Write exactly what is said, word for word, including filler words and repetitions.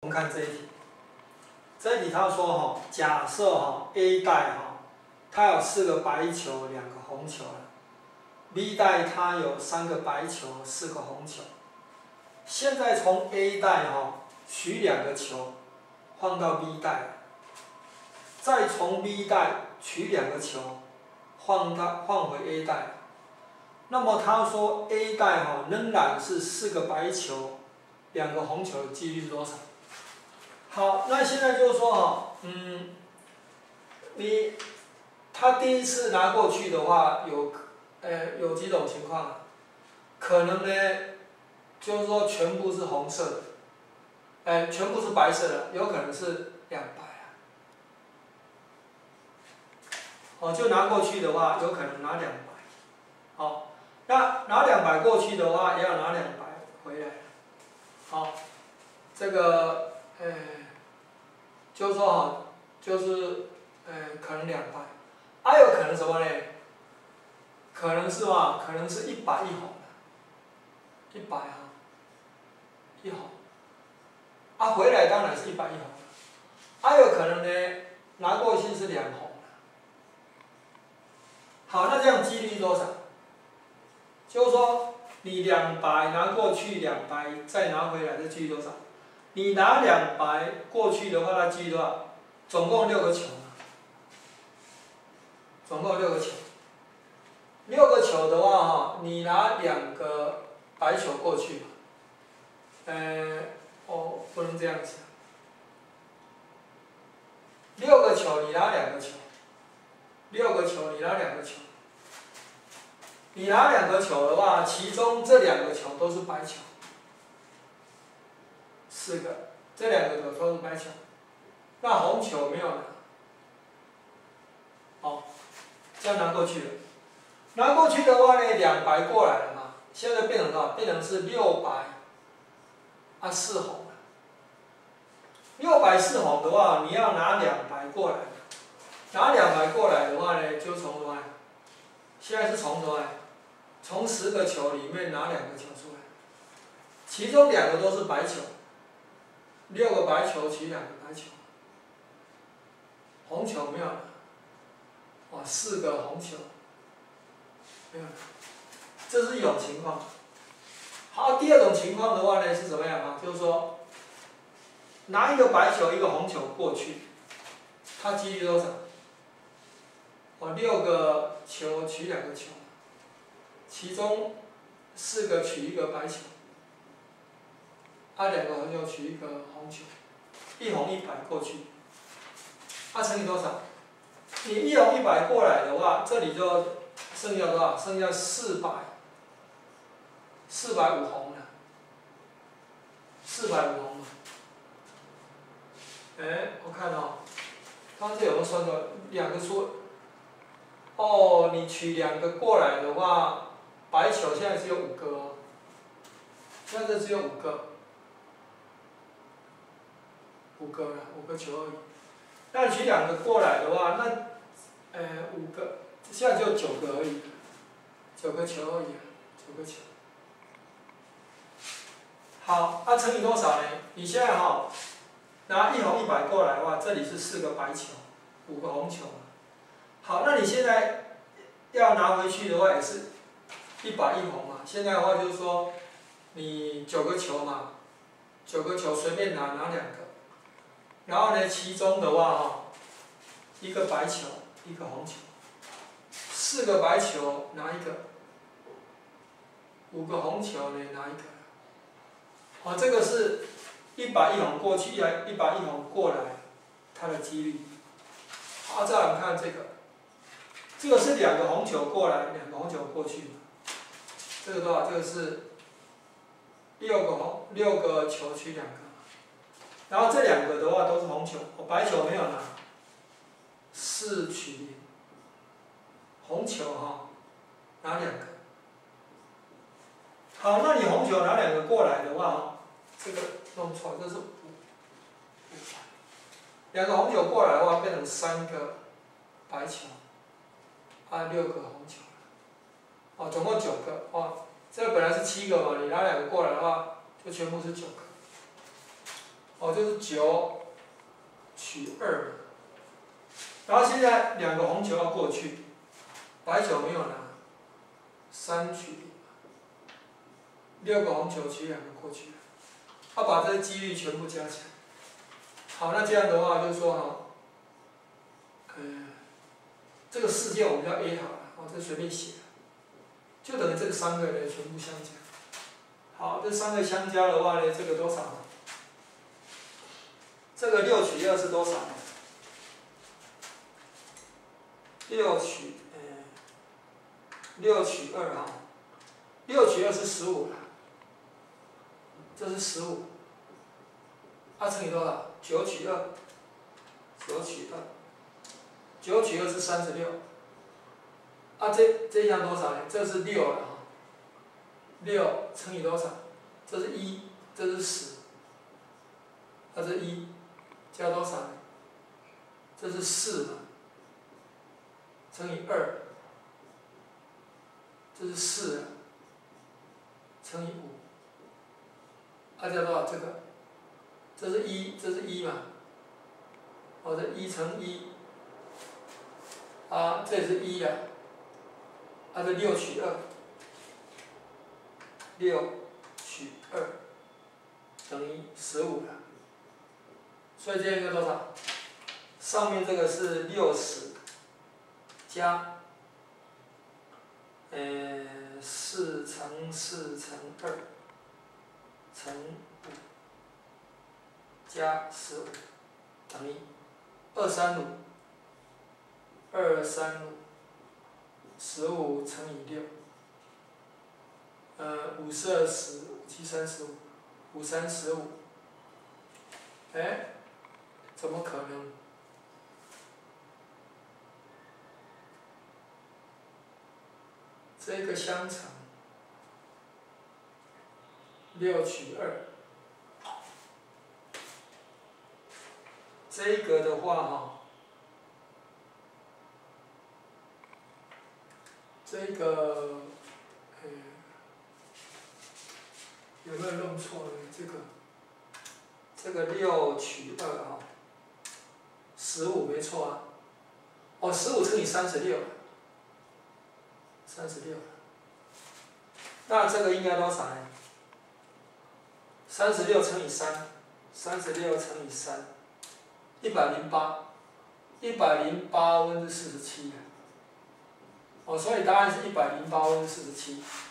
我们看这一题，这一题他说哈，假设哈 A 袋哈，它有四个白球，两个红球 B 袋它有三个白球，四个红球。现在从 A 袋哈取两个球，放到 B 袋，再从 B 袋取两个球，放到放回 A 袋。那么他说 A 袋哈仍然是四个白球，两个红球的几率是多少？好，那现在就是说哈，嗯，你他第一次拿过去的话，有呃有几种情况，可能呢，就是说全部是红色的，哎，全部是白色的，有可能是两白啊。哦，就拿过去的话，有可能拿两白，好，那拿两百过去的话，也要拿两百回来，好，这个呃。就是说哈，就是呃，可能两百，还、啊、有可能什么呢？可能是嘛，可能是一白一红的，一白哈，一红，啊回来当然是一白一红，还、啊、有可能呢，拿过去是两红的。好，那这样几率多少？就是说你两白拿过去，两白再拿回来的几率多少？你拿两白过去的话，它几率多少？总共六个球，总共六个球。六个球的话，哈，你拿两个白球过去，呃，哦，不能这样子。六个球你拿两个球，六个球你拿两个球。你拿两个球的话，其中这两个球都是白球。四个，这两个球都是白球，那红球没有拿，哦，这样拿过去了。拿过去的话呢，两白过来了嘛，现在变成多少？变成是六白，啊四红了。六白四红的话，你要拿两白过来，拿两白过来的话呢，就从什么？现在是从什么？从十个球里面拿两个球出来，其中两个都是白球。六个白球取两个白球，红球没有了，哇，四个红球没有了，这是一种情况。好，第二种情况的话呢是怎么样啊？就是说，拿一个白球一个红球过去，它几率多少？哦，六个球取两个球，其中四个取一个白球。啊，两个红球取一个红球，一红一白过去，啊乘以多少？你一红一白过来的话，这里就剩下多少？剩下四百，四百五红了，四百五红了。哎，我看哦，刚才有没有算到两个数？哦，你取两个过来的话，白球现在只有五个哦，现在这只有五个。五个了，五个球而已。那你取两个过来的话，那，呃，五个，现在只有九个而已，九个球而已，九个球。好，那、啊、乘以多少呢？你现在哈、哦，拿一红一白过来的话，这里是四个白球，五个红球。好，那你现在要拿回去的话，也是一白一红嘛。现在的话就是说，你九个球嘛，九个球随便拿，拿两个。然后呢，其中的话哈，一个白球，一个红球，四个白球拿一个，五个红球呢拿一个。好，这个是一白一红过去，一白一白一红过来，它的几率。好，再来我们看这个，这个是两个红球过来，两个红球过去。这个多少？这个是六个红，六个球取两个。然后这两个的话都是红球，我白球没有拿，四取零，红球哈，拿两个。好，那你红球拿两个过来的话，这个弄错，这是五，五两个红球过来的话变成三个白球，啊六个红球，哦总共九个，哦，这个本来是七个嘛，你拿两个过来的话，就全部是九个。 哦，就是九取二。然后现在两个红球要过去，白球没有拿，三取零，六个红球取两个过去了，要把这个几率全部加起来。好，那这样的话就是说哈，呃，这个事件我们叫 A 好了，哦，这随便写，就等于这个三个人全部相加。好，这三个相加的话呢，这个多少？这个六取二是多少？六取呃，六取二哈，六取二是十五了，这是十五，它乘以多少？九取二，九取二，九取二是三十六，啊这这一项多少呢？这是六了哈，六乘以多少？这是一，这是十，它是一，加多少呢？这是四嘛，乘以二，这是四，乘以五，啊加多少？这个，这是一，这是一嘛，哦这一乘一，啊这也是一呀，啊这六取二，六取二等于十五了，所以这个多少？上面这个是六十加，呃四乘四乘二乘五加十五等于二三五，二三五，十五乘以六，呃五四二十，五七三十五，五三十五，哎，怎么可能？这个相乘，六取二，这个的话哈，这个，呃，有没有弄错呢？这个，这个六取二哈，十五没错啊，哦，十五乘以三十六，三十六，那这个应该多少呢？三十六乘以三，三十六乘以三，一百零八，一百零八分之四十七。哦，所以答案是一百零八分之四十七。